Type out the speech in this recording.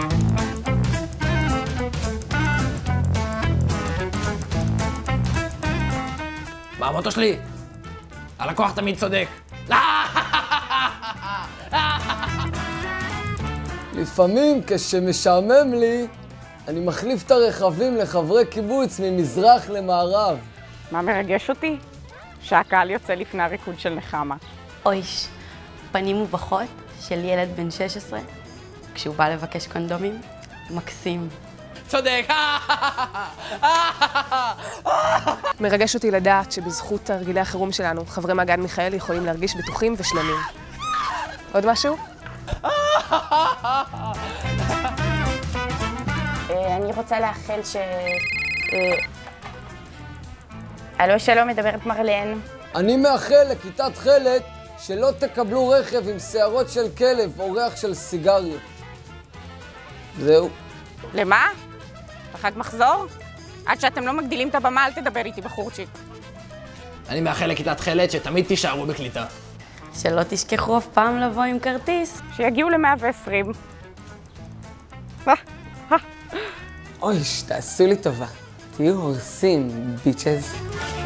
מה המוטו שלי? הלקוח תמיד צודק. לפעמים כשמשעמם לי, אני מחליף את הרכבים לחברי קיבוץ ממזרח למערב. מה מרגש אותי? שהקהל יוצא לפני הריקוד של נחמה. אויש, פנים מובכות של ילד בן 16, כשהוא בא לבקש קונדומים, מקסים. צודק. מרגש אותי לדעת שבזכות תרגילי החירום שלנו, חברי מעגן מיכאל יכולים להרגיש בטוחים ושלמים. עוד משהו? אני רוצה לאחל הלו, שלום, מדברת מרלן. אני מאחל לכיתת חלק שלא תקבלו רכב עם שערות של כלב או ריח של סיגריות. זהו. למה? בחג מחזור? עד שאתם לא מגדילים את הבמה, אל תדבר איתי בחורצ'יק. אני מאחל לכיתת חלד שתמיד תישארו בקליטה. שלא תשכחו אף פעם לבוא עם כרטיס. שיגיעו ל-120. אוי, תעשו לי טובה. תהיו הורסים, ביצ'ז.